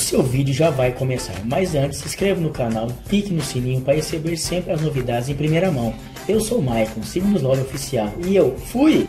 seu vídeo já vai começar, mas antes se inscreva no canal, clique no sininho para receber sempre as novidades em primeira mão. Eu sou o Maicon, siga-nos lá no oficial e eu fui!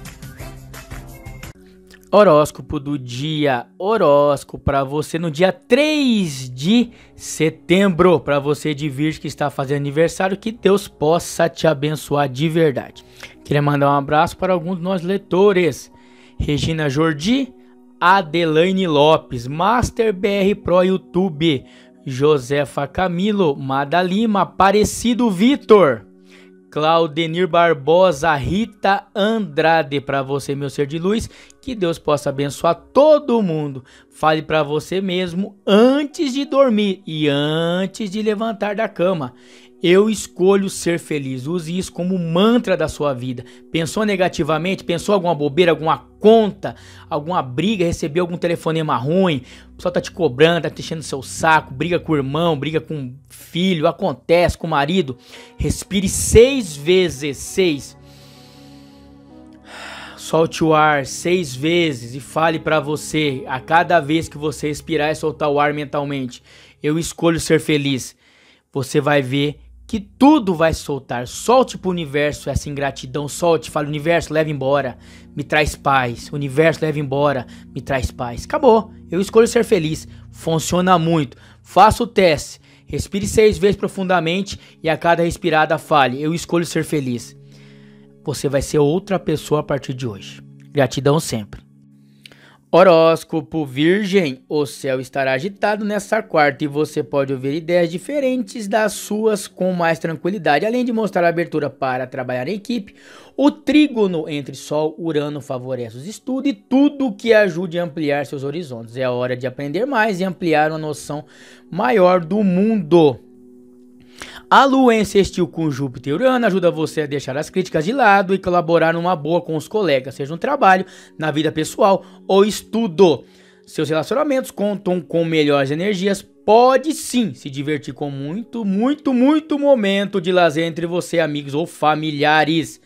Horóscopo do dia, horóscopo para você no dia 3 de setembro, para você de Virgem que está fazendo aniversário, que Deus possa te abençoar de verdade. Queria mandar um abraço para alguns dos nossos leitores, Regina Jordi, Adelaine Lopes, Master BR Pro YouTube, Josefa Camilo, Mada Lima, Aparecido Vitor, Claudenir Barbosa, Rita Andrade. Para você, meu ser de luz, que Deus possa abençoar todo mundo. Fale para você mesmo antes de dormir e antes de levantar da cama: eu escolho ser feliz. Use isso como mantra da sua vida. Pensou negativamente? Pensou alguma bobeira, alguma conta, alguma briga, recebeu algum telefonema ruim, o pessoal tá te cobrando, tá te enchendo seu saco, briga com o irmão, briga com o filho, acontece com o marido. Respire 6 vezes, 6. Solte o ar 6 vezes e fale para você, a cada vez que você expirar e soltar o ar mentalmente: eu escolho ser feliz. Você vai ver que tudo vai soltar. Solte pro universo essa ingratidão, solte, fale: universo, leva embora, me traz paz. Universo, leva embora, me traz paz. Acabou, eu escolho ser feliz. Funciona muito. Faça o teste, respire 6 vezes profundamente e a cada respirada fale: eu escolho ser feliz. Você vai ser outra pessoa a partir de hoje. Gratidão sempre. Horóscopo Virgem: o céu estará agitado nesta quarta e você pode ouvir ideias diferentes das suas com mais tranquilidade, além de mostrar abertura para trabalhar em equipe. O trígono entre Sol e Urano favorece os estudos e tudo que ajude a ampliar seus horizontes. É hora de aprender mais e ampliar uma noção maior do mundo. A Lua em sextil com Júpiter e Urano ajuda você a deixar as críticas de lado e colaborar numa boa com os colegas, seja no trabalho, na vida pessoal ou estudo. Seus relacionamentos contam com melhores energias. Pode sim se divertir com muito momento de lazer entre você, amigos ou familiares.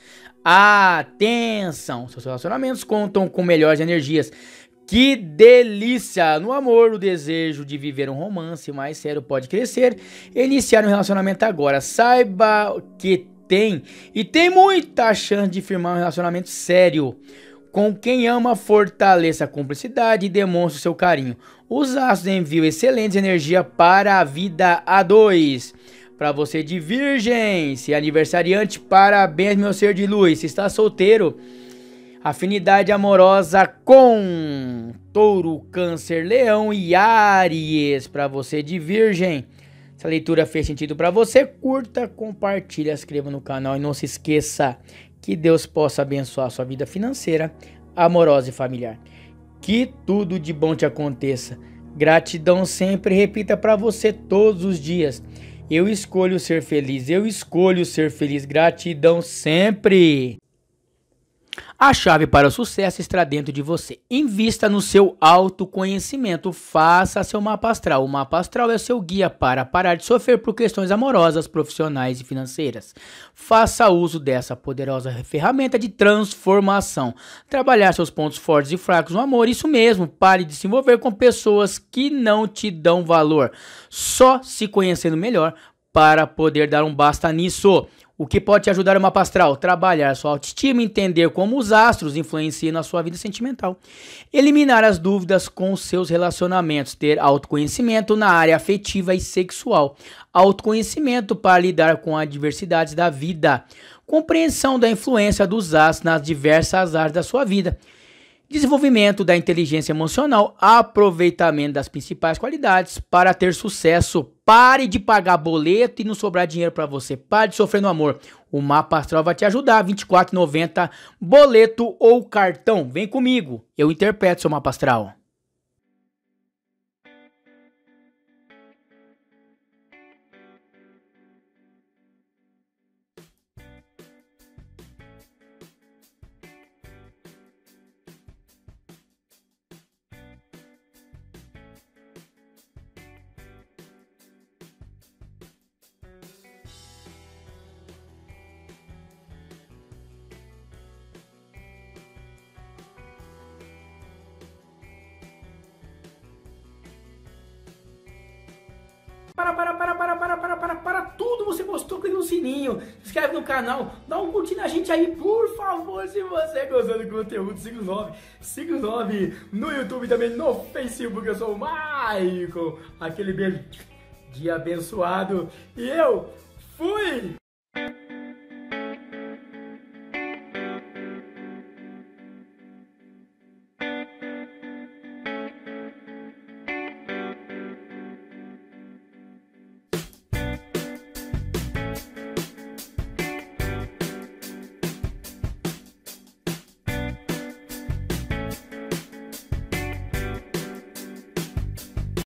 Atenção! Seus relacionamentos contam com melhores energias. Que delícia! No amor, o desejo de viver um romance mais sério pode crescer. Iniciar um relacionamento agora. Saiba que tem muita chance de firmar um relacionamento sério. Com quem ama, fortaleça a cumplicidade e demonstre o seu carinho. Os astros enviam excelentes energias para a vida a dois. Para você de Virgem, se é aniversariante, parabéns, meu ser de luz. Se está solteiro, afinidade amorosa com Touro, Câncer, Leão e Áries. Para você de Virgem, essa leitura fez sentido para você, curta, compartilha, inscreva no canal e não se esqueça que Deus possa abençoar a sua vida financeira, amorosa e familiar. Que tudo de bom te aconteça. Gratidão sempre. Repita para você todos os dias: eu escolho ser feliz, eu escolho ser feliz. Gratidão sempre. A chave para o sucesso está dentro de você. Invista no seu autoconhecimento. Faça seu mapa astral. O mapa astral é o seu guia para parar de sofrer por questões amorosas, profissionais e financeiras. Faça uso dessa poderosa ferramenta de transformação. Trabalhar seus pontos fortes e fracos no amor. Isso mesmo. Pare de se envolver com pessoas que não te dão valor. Só se conhecendo melhor para poder dar um basta nisso. O que pode te ajudar no mapa astral? Trabalhar sua autoestima, entender como os astros influenciam na sua vida sentimental. Eliminar as dúvidas com seus relacionamentos. Ter autoconhecimento na área afetiva e sexual. Autoconhecimento para lidar com as adversidades da vida. Compreensão da influência dos astros nas diversas áreas da sua vida. Desenvolvimento da inteligência emocional, aproveitamento das principais qualidades para ter sucesso. Pare de pagar boleto e não sobrar dinheiro para você. Pare de sofrer no amor. O mapa astral vai te ajudar. R$ 24,90, boleto ou cartão. Vem comigo, eu interpreto seu mapa astral. clica no sininho, se inscreve no canal, dá um curtir na gente aí, por favor, se você gostou do conteúdo, siga o 9 no YouTube, também no Facebook, eu sou o Maicon, aquele beijo de abençoado, e eu fui!